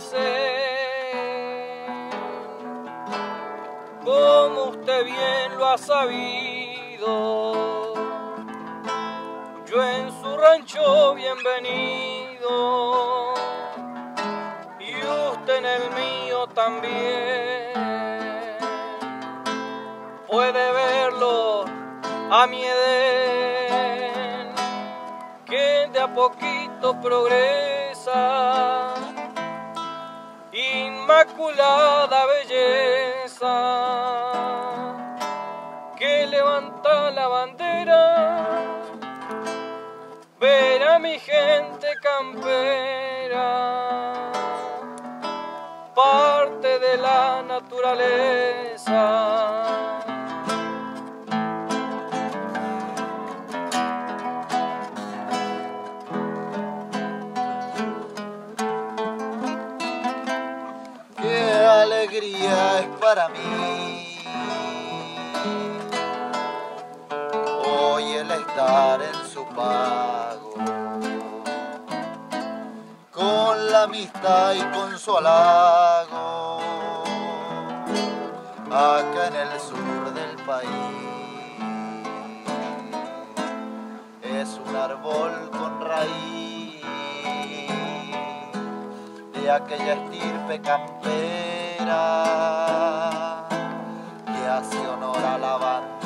dicen, como usted bien lo ha sabido, yo en su rancho bienvenido, y usted en el mío también. Puede verlo a mi edén, que de a poquito progresa, inmaculada belleza, que levanta la bandera, ver a mi gente campera, parte de la naturaleza. Qué alegría es para mí hoy el estar en su pago, con la amistad y con su halago, acá en el sur del país. Es un árbol con raíz de aquella estirpe campera que hace honor a la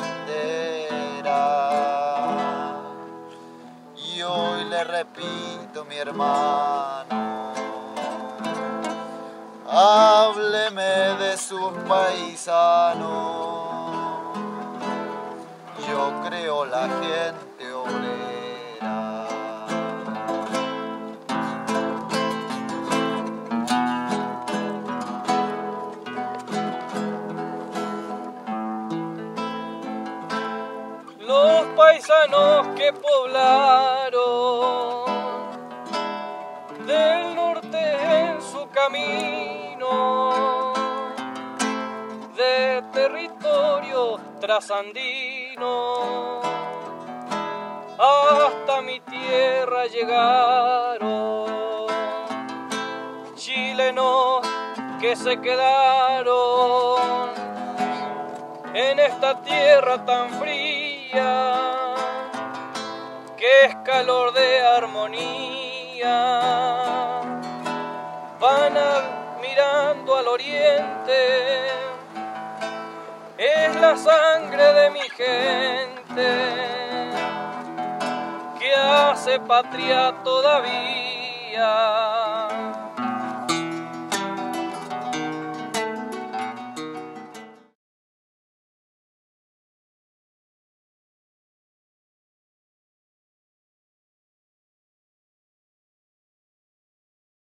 bandera. Y hoy le repito, mi hermano, hábleme de sus paisanos. Yo creo la gente obrera. Los paisanos que poblaron del norte en su camino, de territorio trasandino, hasta mi tierra llegaron. Chilenos que se quedaron en esta tierra tan fría, que es calor de armonía, van mirando al oriente, es la sangre de mi gente que hace patria todavía.